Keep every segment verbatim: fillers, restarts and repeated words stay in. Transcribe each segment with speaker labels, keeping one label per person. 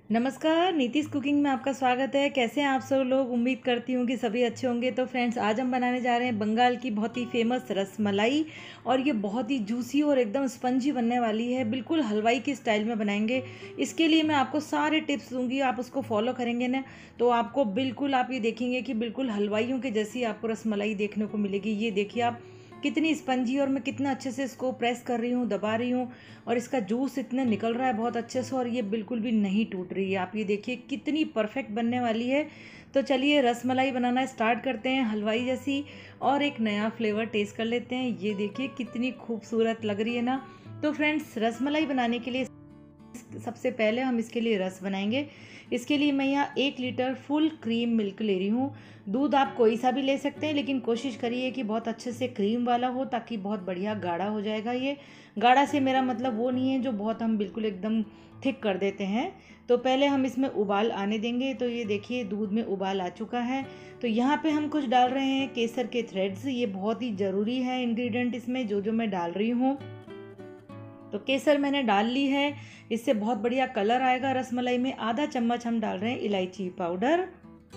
Speaker 1: नमस्कार, नीतीश कुकिंग में आपका स्वागत है। कैसे हैं आप सब लोग? उम्मीद करती हूँ कि सभी अच्छे होंगे। तो फ्रेंड्स, आज हम बनाने जा रहे हैं बंगाल की बहुत ही फेमस रसमलाई। और ये बहुत ही जूसी और एकदम स्पंजी बनने वाली है। बिल्कुल हलवाई के स्टाइल में बनाएंगे। इसके लिए मैं आपको सारे टिप्स दूंगी, आप उसको फॉलो करेंगे ना तो आपको बिल्कुल, आप ये देखेंगे कि बिल्कुल हलवाइयों के जैसी आपको रसमलाई देखने को मिलेगी। ये देखिए आप, कितनी स्पंजी, और मैं कितना अच्छे से इसको प्रेस कर रही हूँ, दबा रही हूँ, और इसका जूस इतना निकल रहा है बहुत अच्छे से, और ये बिल्कुल भी नहीं टूट रही है। आप ये देखिए कितनी परफेक्ट बनने वाली है। तो चलिए रसमलाई बनाना स्टार्ट करते हैं हलवाई जैसी, और एक नया फ्लेवर टेस्ट कर लेते हैं। ये देखिए कितनी खूबसूरत लग रही है ना। तो फ्रेंड्स, रसमलाई बनाने के लिए सबसे पहले हम इसके लिए रस बनाएंगे। इसके लिए मैं यहाँ एक लीटर फुल क्रीम मिल्क ले रही हूँ। दूध आप कोई सा भी ले सकते हैं, लेकिन कोशिश करिए कि बहुत अच्छे से क्रीम वाला हो, ताकि बहुत बढ़िया गाढ़ा हो जाएगा। ये गाढ़ा से मेरा मतलब वो नहीं है जो बहुत हम बिल्कुल एकदम थिक कर देते हैं। तो पहले हम इसमें उबाल आने देंगे। तो ये देखिए दूध में उबाल आ चुका है। तो यहाँ पे हम कुछ डाल रहे हैं केसर के थ्रेड्स। ये बहुत ही ज़रूरी है इंग्रेडिएंट इसमें, जो जो मैं डाल रही हूँ। तो केसर मैंने डाल ली है, इससे बहुत बढ़िया कलर आएगा रसमलाई में। आधा चम्मच हम डाल रहे हैं इलायची पाउडर।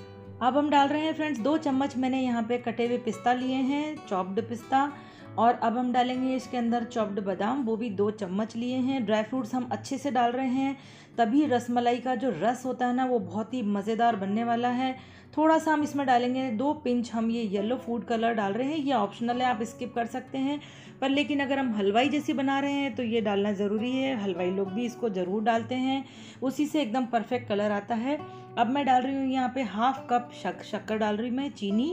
Speaker 1: अब हम डाल रहे हैं फ्रेंड्स दो चम्मच मैंने यहाँ पे कटे हुए पिस्ता लिए हैं, चॉप्ड पिस्ता। और अब हम डालेंगे इसके अंदर चॉप्ड बादाम, वो भी दो चम्मच लिए हैं। ड्राई फ्रूट्स हम अच्छे से डाल रहे हैं, तभी रसमलाई का जो रस होता है ना, वो बहुत ही मज़ेदार बनने वाला है। थोड़ा सा हम इसमें डालेंगे, दो पिंच हम ये येलो फूड कलर डाल रहे हैं। ये ऑप्शनल है, आप स्किप कर सकते हैं, पर लेकिन अगर हम हलवाई जैसी बना रहे हैं तो ये डालना ज़रूरी है। हलवाई लोग भी इसको ज़रूर डालते हैं, उसी से एकदम परफेक्ट कलर आता है। अब मैं डाल रही हूँ यहाँ पे हाफ कप शक शक्कर डाल रही हूँ मैं, चीनी।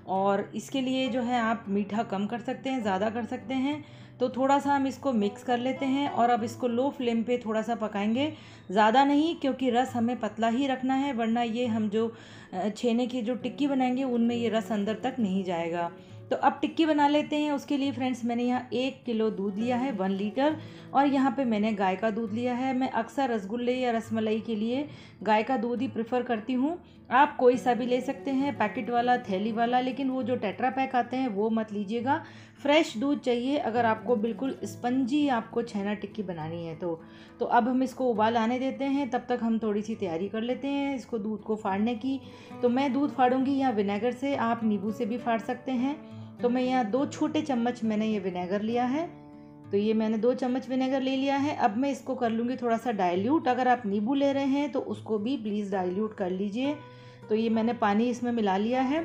Speaker 1: और इसके लिए जो है आप मीठा कम कर सकते हैं, ज़्यादा कर सकते हैं। तो थोड़ा सा हम इसको मिक्स कर लेते हैं, और अब इसको लो फ्लेम पे थोड़ा सा पकाएंगे, ज़्यादा नहीं, क्योंकि रस हमें पतला ही रखना है, वरना ये हम जो छेने की जो टिक्की बनाएंगे उनमें ये रस अंदर तक नहीं जाएगा। तो अब टिक्की बना लेते हैं। उसके लिए फ्रेंड्स, मैंने यहाँ एक किलो दूध लिया है, वन लीटर। और यहाँ पे मैंने गाय का दूध लिया है। मैं अक्सर रसगुल्ले या रसमलाई के लिए गाय का दूध ही प्रेफर करती हूँ। आप कोई सा भी ले सकते हैं, पैकेट वाला, थैली वाला, लेकिन वो जो टेट्रा पैक आते हैं वो मत लीजिएगा। फ्रेश दूध चाहिए अगर आपको बिल्कुल स्पंजी आपको छेना टिक्की बनानी है तो। तो अब हम इसको उबाल आने देते हैं, तब तक हम थोड़ी सी तैयारी कर लेते हैं इसको दूध को फाड़ने की। तो मैं दूध फाड़ूंगी यहाँ विनेगर से, आप नींबू से भी फाड़ सकते हैं। तो मैं यहाँ दो छोटे चम्मच मैंने ये विनेगर लिया है। तो ये मैंने दो चम्मच विनेगर ले लिया है। अब मैं इसको कर लूँगी थोड़ा सा डाइल्यूट। अगर आप नींबू ले रहे हैं तो उसको भी प्लीज़ डाइल्यूट कर लीजिए। तो ये मैंने पानी इसमें मिला लिया है,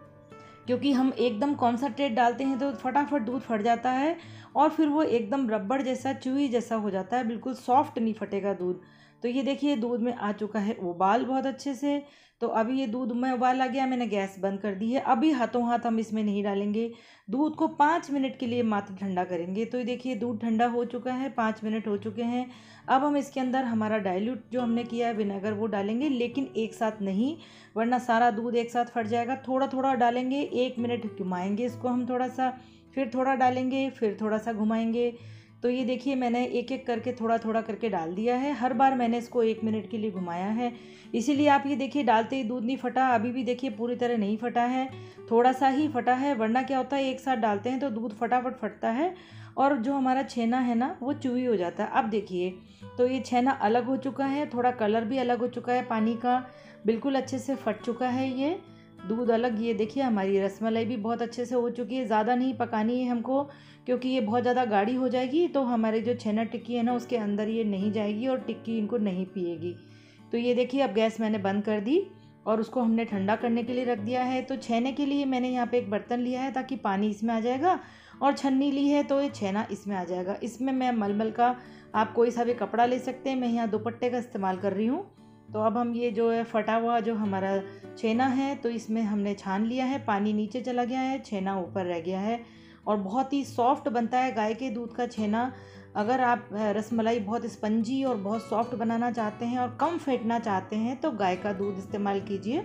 Speaker 1: क्योंकि हम एकदम कॉन्सनट्रेट डालते हैं तो फटाफट दूध फट जाता है, और फिर वो एकदम रबड़ जैसा, च्यूई जैसा हो जाता है, बिल्कुल सॉफ्ट नहीं फटेगा दूध। तो ये देखिए दूध में आ चुका है उबाल बहुत अच्छे से। तो अभी ये दूध में उबाल आ गया, मैंने गैस बंद कर दी है। अभी हाथों हाथ हम इसमें नहीं डालेंगे, दूध को पाँच मिनट के लिए मात्र ठंडा करेंगे। तो ये देखिए दूध ठंडा हो चुका है, पाँच मिनट हो चुके हैं। अब हम इसके अंदर हमारा डाइल्यूट जो हमने किया है विनेगर वो डालेंगे, लेकिन एक साथ नहीं, वरना सारा दूध एक साथ फट जाएगा। थोड़ा थोड़ा डालेंगे, एक मिनट घुमाएंगे इसको हम थोड़ा सा, फिर थोड़ा डालेंगे, फिर थोड़ा सा घुमाएंगे। तो ये देखिए मैंने एक एक करके थोड़ा थोड़ा करके डाल दिया है। हर बार मैंने इसको एक मिनट के लिए घुमाया है, इसीलिए आप ये देखिए डालते ही दूध नहीं फटा। अभी भी देखिए पूरी तरह नहीं फटा है, थोड़ा सा ही फटा है, वरना क्या होता है एक साथ डालते हैं तो दूध फटाफट फटता है, और जो हमारा छेना है ना वो चूई हो जाता है। अब देखिए तो ये छेना अलग हो चुका है, थोड़ा कलर भी अलग हो चुका है पानी का, बिल्कुल अच्छे से फट चुका है ये दूध अलग। ये देखिए हमारी रसमलाई भी बहुत अच्छे से हो चुकी है। ज़्यादा नहीं पकानी है हमको, क्योंकि ये बहुत ज़्यादा गाढ़ी हो जाएगी तो हमारी जो छेना टिक्की है ना उसके अंदर ये नहीं जाएगी, और टिक्की इनको नहीं पिएगी। तो ये देखिए अब गैस मैंने बंद कर दी, और उसको हमने ठंडा करने के लिए रख दिया है। तो छेने के लिए मैंने यहाँ पे एक बर्तन लिया है, ताकि पानी इसमें आ जाएगा, और छन्नी ली है तो ये छेना इसमें आ जाएगा। इसमें मैं मलमल का, आप कोई सा भी कपड़ा ले सकते हैं, मैं यहाँ दुपट्टे का इस्तेमाल कर रही हूँ। तो अब हम ये जो है फटा हुआ जो हमारा छेना है तो इसमें हमने छान लिया है, पानी नीचे चला गया है, छेना ऊपर रह गया है, और बहुत ही सॉफ्ट बनता है गाय के दूध का छेना। अगर आप रसमलाई बहुत स्पंजी और बहुत सॉफ्ट बनाना चाहते हैं और कम फेंटना चाहते हैं तो गाय का दूध इस्तेमाल कीजिए।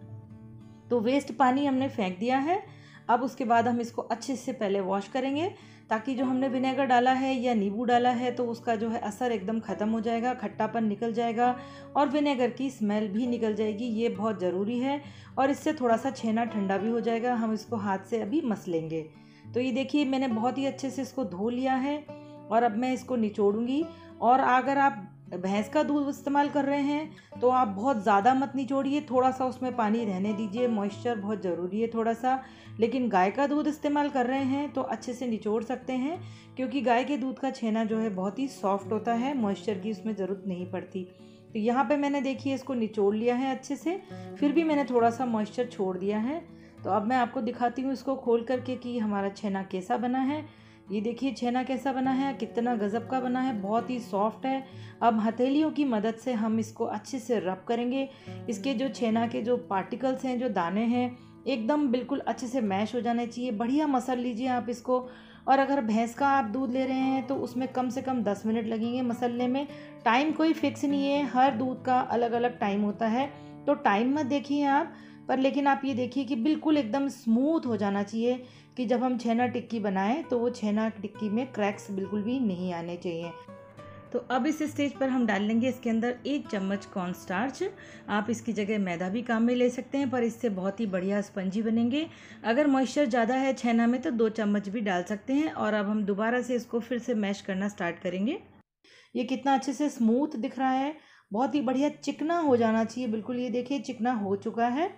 Speaker 1: तो वेस्ट पानी हमने फेंक दिया है। अब उसके बाद हम इसको अच्छे से पहले वॉश करेंगे, ताकि जो हमने विनेगर डाला है या नींबू डाला है तो उसका जो है असर एकदम ख़त्म हो जाएगा, खट्टापन निकल जाएगा, और विनेगर की स्मेल भी निकल जाएगी। ये बहुत ज़रूरी है, और इससे थोड़ा सा छेना ठंडा भी हो जाएगा। हम इसको हाथ से अभी मस लेंगे। तो ये देखिए मैंने बहुत ही अच्छे से इसको धो लिया है, और अब मैं इसको निचोड़ूंगी। और अगर आप भैंस का दूध इस्तेमाल कर रहे हैं तो आप बहुत ज़्यादा मत निचोड़िए, थोड़ा सा उसमें पानी रहने दीजिए, मॉइस्चर बहुत ज़रूरी है थोड़ा सा। लेकिन गाय का दूध इस्तेमाल कर रहे हैं तो अच्छे से निचोड़ सकते हैं, क्योंकि गाय के दूध का छेना जो है बहुत ही सॉफ्ट होता है, मॉइस्चर की उसमें ज़रूरत नहीं पड़ती। तो यहाँ पे मैंने देखिए इसको निचोड़ लिया है अच्छे से, फिर भी मैंने थोड़ा सा मॉइस्चर छोड़ दिया है। तो अब मैं आपको दिखाती हूँ इसको खोल करके कि हमारा छेना कैसा बना है। ये देखिए छेना कैसा बना है, कितना गज़ब का बना है, बहुत ही सॉफ्ट है। अब हथेलियों की मदद से हम इसको अच्छे से रब करेंगे। इसके जो छेना के जो पार्टिकल्स हैं, जो दाने हैं, एकदम बिल्कुल अच्छे से मैश हो जाने चाहिए। बढ़िया मसल लीजिए आप इसको। और अगर भैंस का आप दूध ले रहे हैं तो उसमें कम से कम दस मिनट लगेंगे मसलने में। टाइम कोई फिक्स नहीं है, हर दूध का अलग अलग टाइम होता है, तो टाइम मत देखिए आप पर, लेकिन आप ये देखिए कि बिल्कुल एकदम स्मूथ हो जाना चाहिए कि जब हम छेना टिक्की बनाएं तो वो छेना टिक्की में क्रैक्स बिल्कुल भी नहीं आने चाहिए। तो अब इस स्टेज पर हम डाल लेंगे इसके अंदर एक चम्मच कॉर्न स्टार्च। आप इसकी जगह मैदा भी काम में ले सकते हैं, पर इससे बहुत ही बढ़िया स्पंजी बनेंगे। अगर मॉइस्चर ज़्यादा है छेना में तो दो चम्मच भी डाल सकते हैं। और अब हम दोबारा से इसको फिर से मैश करना स्टार्ट करेंगे। ये कितना अच्छे से स्मूथ दिख रहा है, बहुत ही बढ़िया चिकना हो जाना चाहिए बिल्कुल। ये देखिए चिकना हो चुका है।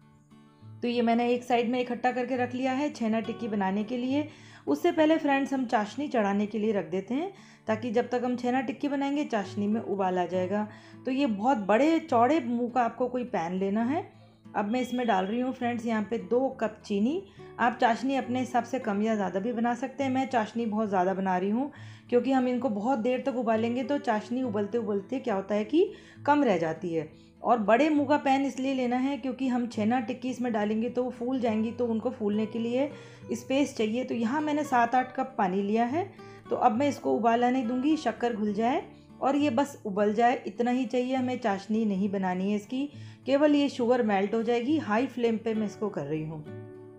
Speaker 1: तो ये मैंने एक साइड में इकट्ठा करके रख लिया है छेना टिक्की बनाने के लिए। उससे पहले फ्रेंड्स हम चाशनी चढ़ाने के लिए रख देते हैं, ताकि जब तक हम छेना टिक्की बनाएंगे चाशनी में उबाल आ जाएगा। तो ये बहुत बड़े चौड़े मुंह का आपको कोई पैन लेना है। अब मैं इसमें डाल रही हूँ फ्रेंड्स यहाँ पे दो कप चीनी। आप चाशनी अपने हिसाब से कम या ज़्यादा भी बना सकते हैं। मैं चाशनी बहुत ज़्यादा बना रही हूँ, क्योंकि हम इनको बहुत देर तक उबालेंगे तो चाशनी उबलते उबलते क्या होता है कि कम रह जाती है। और बड़े मुंह का पैन इसलिए लेना है क्योंकि हम छेना टिक्की इसमें डालेंगे तो वो फूल जाएंगी, तो उनको फूलने के लिए स्पेस चाहिए। तो यहाँ मैंने सात आठ कप पानी लिया है। तो अब मैं इसको उबाल आने दूंगी, शक्कर घुल जाए और ये बस उबल जाए, इतना ही चाहिए हमें। चाशनी नहीं बनानी है इसकी, केवल ये शुगर मेल्ट हो जाएगी। हाई फ्लेम पे मैं इसको कर रही हूँ।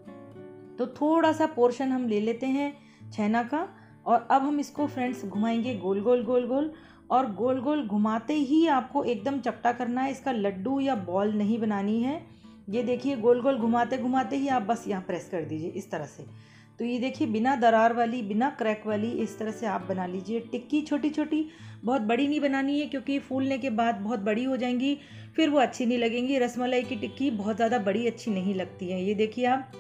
Speaker 1: तो थोड़ा सा पोर्शन हम ले लेते हैं छेना का, और अब हम इसको फ्रेंड्स घुमाएंगे गोल गोल गोल गोल। और गोल गोल घुमाते ही आपको एकदम चपटा करना है, इसका लड्डू या बॉल नहीं बनानी है। ये देखिए गोल गोल घुमाते घुमाते ही आप बस यहाँ प्रेस कर दीजिए इस तरह से। तो ये देखिए बिना दरार वाली, बिना क्रैक वाली, इस तरह से आप बना लीजिए टिक्की छोटी छोटी। बहुत बड़ी नहीं बनानी है, क्योंकि फूलने के बाद बहुत बड़ी हो जाएंगी, फिर वो अच्छी नहीं लगेंगी। रसमलाई की टिक्की बहुत ज़्यादा बड़ी अच्छी नहीं लगती है। ये देखिए आप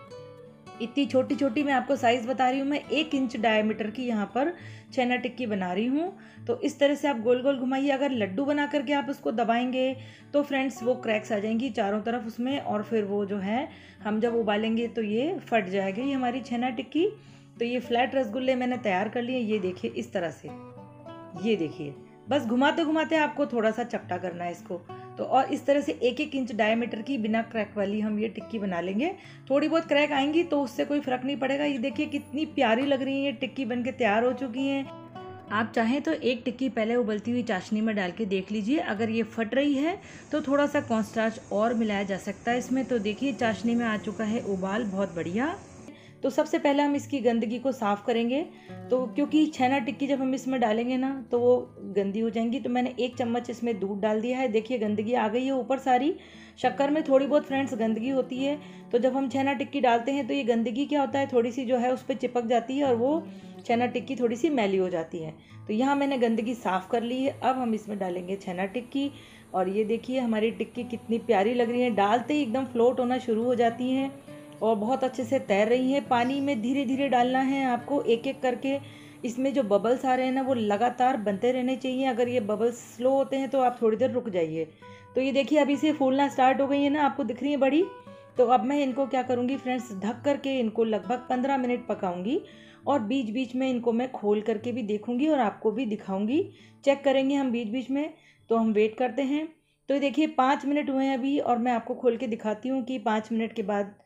Speaker 1: इतनी छोटी छोटी मैं आपको साइज़ बता रही हूँ। मैं एक इंच डायमीटर की यहाँ पर छेना टिक्की बना रही हूँ। तो इस तरह से आप गोल गोल घुमाइए। अगर लड्डू बना करके आप उसको दबाएंगे तो फ्रेंड्स वो क्रैक्स आ जाएंगी चारों तरफ उसमें, और फिर वो जो है हम जब उबालेंगे तो ये फट जाएगी हमारी छेना टिक्की। तो ये फ्लैट रसगुल्ले मैंने तैयार कर लिए। ये देखिए इस तरह से, ये देखिए बस घुमाते घुमाते आपको थोड़ा सा चपटा करना है इसको। तो और इस तरह से एक एक इंच डायमीटर की बिना क्रैक वाली हम ये टिक्की बना लेंगे। थोड़ी बहुत क्रैक आएंगी तो उससे कोई फ़र्क नहीं पड़ेगा। ये देखिए कितनी प्यारी लग रही है, टिक्की बनके तैयार हो चुकी हैं। आप चाहें तो एक टिक्की पहले उबलती हुई चाशनी में डाल के देख लीजिए। अगर ये फट रही है तो थोड़ा सा कॉर्नस्टार्च और मिलाया जा सकता है इसमें। तो देखिए चाशनी में आ चुका है उबाल, बहुत बढ़िया। तो सबसे पहले हम इसकी गंदगी को साफ़ करेंगे। तो क्योंकि छेना टिक्की जब हम इसमें डालेंगे ना तो वो गंदी हो जाएंगी। तो मैंने एक चम्मच इसमें दूध डाल दिया है। देखिए गंदगी आ गई है ऊपर सारी। शक्कर में थोड़ी बहुत फ्रेंड्स गंदगी होती है, तो जब हम छेना टिक्की डालते हैं तो ये गंदगी क्या होता है, थोड़ी सी जो है उस पर चिपक जाती है और वो छेना टिक्की थोड़ी सी मैली हो जाती है। तो यहाँ मैंने गंदगी साफ़ कर ली है। अब हम इसमें डालेंगे छेना टिक्की। और ये देखिए हमारी टिक्की कितनी प्यारी लग रही है, डालते ही एकदम फ्लोट होना शुरू हो जाती हैं और बहुत अच्छे से तैर रही हैं। पानी में धीरे धीरे डालना है आपको, एक एक करके। इसमें जो बबल्स आ रहे हैं ना वो लगातार बनते रहने चाहिए। अगर ये बबल्स स्लो होते हैं तो आप थोड़ी देर रुक जाइए। तो ये देखिए अभी से फूलना स्टार्ट हो गई है ना, आपको दिख रही है बड़ी। तो अब मैं इनको क्या करूँगी फ्रेंड्स, ढक करके इनको लगभग पंद्रह मिनट पकाऊंगी, और बीच बीच में इनको मैं खोल करके भी देखूंगी और आपको भी दिखाऊंगी। चेक करेंगे हम बीच बीच में। तो हम वेट करते हैं। तो देखिए पाँच मिनट हुए हैं अभी, और मैं आपको खोल के दिखाती हूँ कि पाँच मिनट के बाद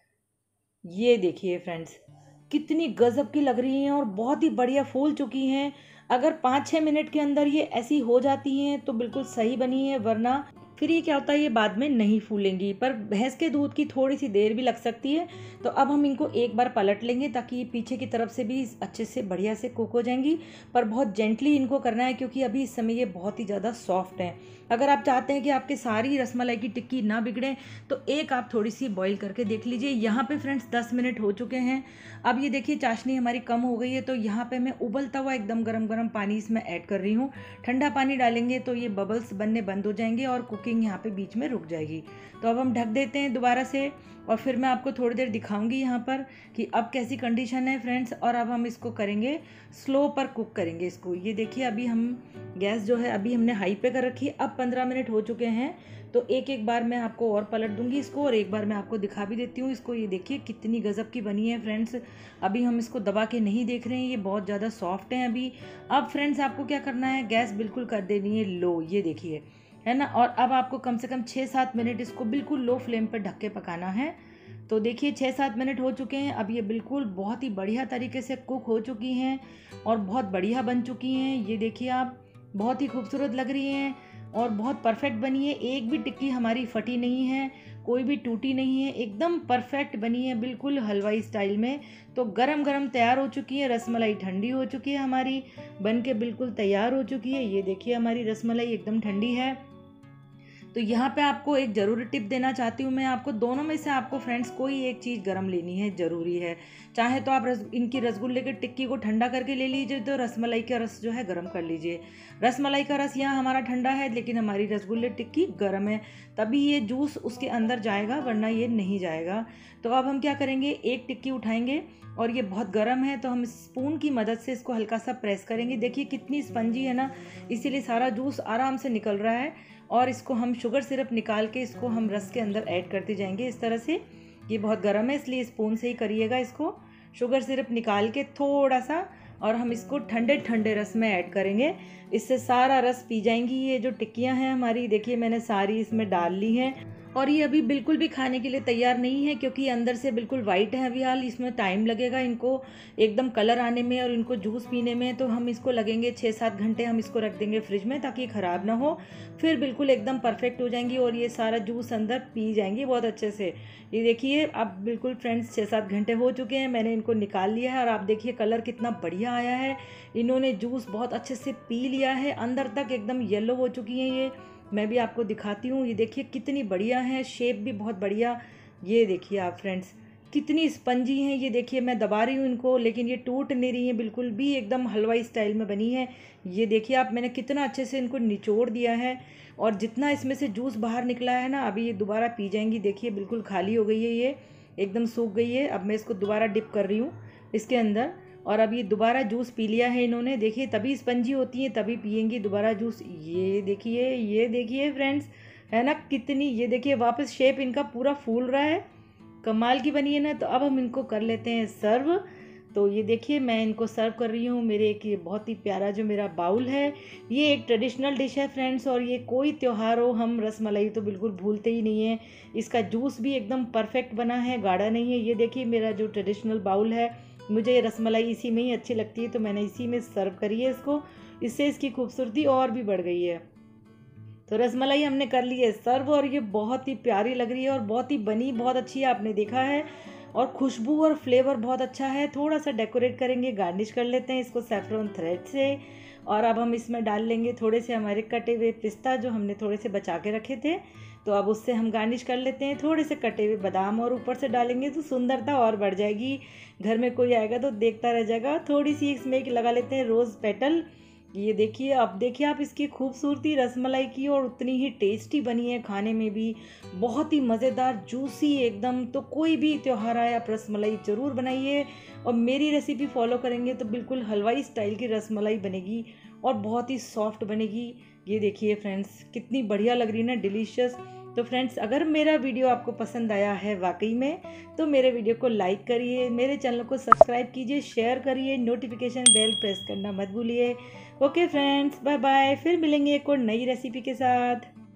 Speaker 1: ये देखिए फ्रेंड्स कितनी गजब की लग रही हैं और बहुत ही बढ़िया फूल चुकी हैं। अगर पाँच छः मिनट के अंदर ये ऐसी हो जाती हैं तो बिल्कुल सही बनी है, वरना फिर ये क्या होता है, ये बाद में नहीं फूलेंगी, पर भैंस के दूध की थोड़ी सी देर भी लग सकती है। तो अब हम इनको एक बार पलट लेंगे ताकि ये पीछे की तरफ से भी अच्छे से बढ़िया से कुक हो जाएंगी, पर बहुत जेंटली इनको करना है क्योंकि अभी इस समय ये बहुत ही ज़्यादा सॉफ्ट हैं। अगर आप चाहते हैं कि आपके सारी रसमलाई की टिक्की ना बिगड़े तो एक आप थोड़ी सी बॉईल करके देख लीजिए। यहाँ पे फ्रेंड्स दस मिनट हो चुके हैं। अब ये देखिए चाशनी हमारी कम हो गई है, तो यहाँ पे मैं उबलता हुआ एकदम गरम गरम पानी इसमें ऐड कर रही हूँ। ठंडा पानी डालेंगे तो ये बबल्स बनने बंद हो जाएंगे और कुकिंग यहाँ पे बीच में रुक जाएगी। तो अब हम ढक देते हैं दोबारा से और फिर मैं आपको थोड़ी देर दिखाऊंगी यहाँ पर कि अब कैसी कंडीशन है फ्रेंड्स। और अब हम इसको करेंगे स्लो पर कुक करेंगे इसको। ये देखिए अभी हम गैस जो है अभी हमने हाई पे कर रखी है। अब पंद्रह मिनट हो चुके हैं, तो एक एक बार मैं आपको और पलट दूंगी इसको और एक बार मैं आपको दिखा भी देती हूँ इसको। ये देखिए कितनी गजब की बनी है फ्रेंड्स। अभी हम इसको दबा के नहीं देख रहे हैं, ये बहुत ज़्यादा सॉफ्ट है अभी। अब फ्रेंड्स आपको क्या करना है, गैस बिल्कुल कर देनी है लो, ये देखिए है ना। और अब आपको कम से कम छः सात मिनट इसको बिल्कुल लो फ्लेम पर ढक के पकाना है। तो देखिए छः सात मिनट हो चुके हैं। अब ये बिल्कुल बहुत ही बढ़िया तरीके से कुक हो चुकी हैं और बहुत बढ़िया बन चुकी हैं। ये देखिए आप बहुत ही खूबसूरत लग रही हैं और बहुत परफेक्ट बनी है। एक भी टिक्की हमारी फटी नहीं है, कोई भी टूटी नहीं है, एकदम परफेक्ट बनी है बिल्कुल हलवाई स्टाइल में। तो गरम गरम तैयार हो चुकी है। रसमलाई ठंडी हो चुकी है हमारी, बन के बिल्कुल तैयार हो चुकी है। ये देखिए हमारी रसमलाई एकदम ठंडी है। तो यहाँ पे आपको एक ज़रूरी टिप देना चाहती हूँ मैं आपको, दोनों में से आपको फ्रेंड्स कोई एक चीज़ गरम लेनी है, ज़रूरी है। चाहे तो आप रस इनकी रसगुल्ले के टिक्की को ठंडा करके ले लीजिए, तो रसमलाई का रस जो है गरम कर लीजिए। रसमलाई का रस यहाँ हमारा ठंडा है लेकिन हमारी रसगुल्ले टिक्की गरम है, तभी ये जूस उसके अंदर जाएगा, वरना ये नहीं जाएगा। तो अब हम क्या करेंगे, एक टिक्की उठाएंगे और ये बहुत गर्म है तो हम स्पून की मदद से इसको हल्का सा प्रेस करेंगे। देखिए कितनी स्पंजी है ना, इसीलिए सारा जूस आराम से निकल रहा है। और इसको हम शुगर सिरप निकाल के इसको हम रस के अंदर ऐड करते जाएंगे इस तरह से। ये बहुत गर्म है इसलिए स्पून से ही करिएगा इसको। शुगर सिरप निकाल के थोड़ा सा और हम इसको ठंडे ठंडे रस में ऐड करेंगे, इससे सारा रस पी जाएंगी ये जो टिक्कियाँ हैं हमारी। देखिए मैंने सारी इसमें डाल ली हैं और ये अभी बिल्कुल भी खाने के लिए तैयार नहीं है क्योंकि अंदर से बिल्कुल वाइट है अभी हाल। इसमें टाइम लगेगा इनको एकदम कलर आने में और इनको जूस पीने में। तो हम इसको लगेंगे छः सात घंटे, हम इसको रख देंगे फ्रिज में ताकि ख़राब ना हो, फिर बिल्कुल एकदम परफेक्ट हो जाएंगी और ये सारा जूस अंदर पी जाएंगी बहुत अच्छे से। ये देखिए अब बिल्कुल फ्रेंड्स छः सात घंटे हो चुके हैं, मैंने इनको निकाल लिया है और आप देखिए कलर कितना बढ़िया आया है। इन्होंने जूस बहुत अच्छे से पी लिया है, अंदर तक एकदम येलो हो चुकी हैं ये। मैं भी आपको दिखाती हूँ, ये देखिए कितनी बढ़िया है, शेप भी बहुत बढ़िया। ये देखिए आप फ्रेंड्स कितनी स्पंजी हैं। ये देखिए मैं दबा रही हूँ इनको लेकिन ये टूट नहीं रही हैं बिल्कुल भी, एकदम हलवाई स्टाइल में बनी है। ये देखिए आप मैंने कितना अच्छे से इनको निचोड़ दिया है और जितना इसमें से जूस बाहर निकला है ना, अभी ये दोबारा पी जाएंगी। देखिए बिल्कुल खाली हो गई है, ये एकदम सूख गई है। अब मैं इसको दोबारा डिप कर रही हूँ इसके अंदर और अब ये दोबारा जूस पी लिया है इन्होंने। देखिए तभी स्पंजी होती हैं, तभी पियेंगी दोबारा जूस। ये देखिए ये देखिए फ्रेंड्स है ना कितनी, ये देखिए वापस शेप इनका पूरा फूल रहा है, कमाल की बनी है ना। तो अब हम इनको कर लेते हैं सर्व। तो ये देखिए मैं इनको सर्व कर रही हूँ। मेरे एक ये बहुत ही प्यारा जो मेरा बाउल है, ये एक ट्रेडिशनल डिश है फ्रेंड्स और ये कोई त्यौहार हो हम रसमलाई तो बिल्कुल भूलते ही नहीं है। इसका जूस भी एकदम परफेक्ट बना है, गाढ़ा नहीं है। ये देखिए मेरा जो ट्रेडिशनल बाउल है, मुझे ये रसमलाई इसी में ही अच्छी लगती है तो मैंने इसी में सर्व करी है इसको, इससे इसकी खूबसूरती और भी बढ़ गई है। तो रसमलाई हमने कर ली है सर्व और ये बहुत ही प्यारी लग रही है और बहुत ही बनी बहुत अच्छी है, आपने देखा है। और खुशबू और फ्लेवर बहुत अच्छा है। थोड़ा सा डेकोरेट करेंगे, गार्निश कर लेते हैं इसको सैफरन थ्रेड से। और अब हम इसमें डाल लेंगे थोड़े से हमारे कटे हुए पिस्ता जो हमने थोड़े से बचा के रखे थे, तो अब उससे हम गार्निश कर लेते हैं। थोड़े से कटे हुए बादाम और ऊपर से डालेंगे तो सुंदरता और बढ़ जाएगी, घर में कोई आएगा तो देखता रह जाएगा। थोड़ी सी इसमें एक लगा लेते हैं रोज़ पेटल। ये देखिए अब देखिए आप इसकी खूबसूरती रसमलाई की, और उतनी ही टेस्टी बनी है, खाने में भी बहुत ही मज़ेदार जूसी एकदम। तो कोई भी त्यौहार आए आप रसमलाई ज़रूर बनाइए और मेरी रेसिपी फॉलो करेंगे तो बिल्कुल हलवाई स्टाइल की रसमलाई बनेगी और बहुत ही सॉफ्ट बनेगी। ये देखिए फ्रेंड्स कितनी बढ़िया लग रही है ना, डिलीशियस। तो फ्रेंड्स अगर मेरा वीडियो आपको पसंद आया है वाकई में, तो मेरे वीडियो को लाइक करिए, मेरे चैनल को सब्सक्राइब कीजिए, शेयर करिए, नोटिफिकेशन बेल प्रेस करना मत भूलिए। ओके फ्रेंड्स, बाय बाय, फिर मिलेंगे एक और नई रेसिपी के साथ।